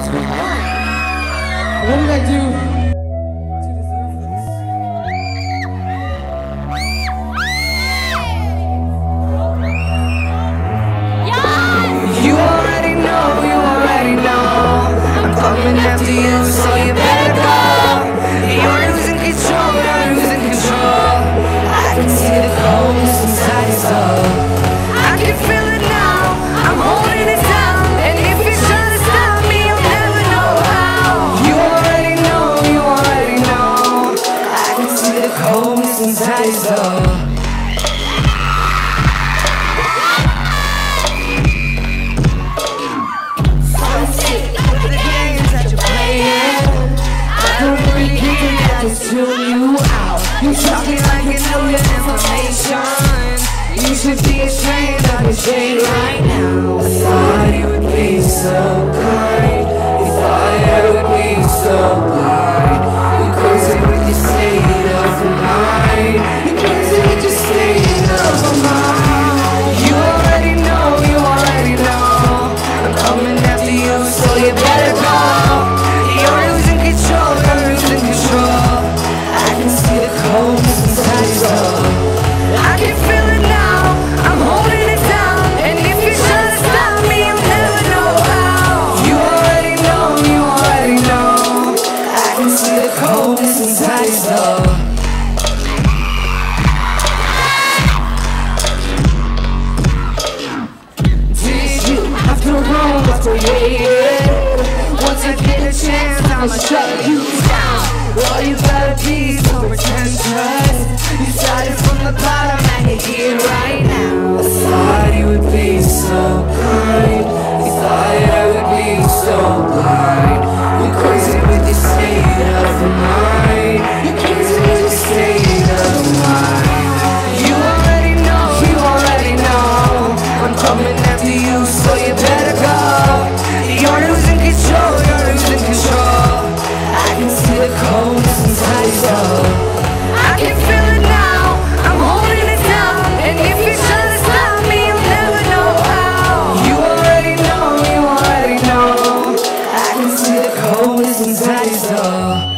What did I do? Coming after you, so you better go. You're losing control, you're losing control. I can see the coldness inside your soul. I can feel it now, I'm holding it down. And if you're trying to stop me, you'll never know how. You already know. I can see the coldness inside your soul. Tune you out. You talking like you know your information. You should be ashamed of your shade right now. I thought you would be so kind. You thought I would be so blind. You crazy with your state of mind. You crazy with your state of mind. You already know. I'm coming after you, so you better go. You're losing control, see the coldness inside your soul. I can feel it now, I'm holding it down. And if you're trying to stop me, you'll never know how. You already know. I can see the coldness inside your soul. Did you have to run after yeah? Once I get a chance, I'ma shut you down. All you gotta be so pretentious. You started from the bottom and you're here right now. I thought you would be so kind. You thought I would be so blind. You're crazy with your state of mind. You're crazy with your state of mind. You already know. I'm coming after you, so you better go. You're losing control, I can see the coldness inside your soul. I can feel it now, I'm holding it down. And if you're trying to stop me, you'll never know how. You already know. I can see the coldness inside your soul.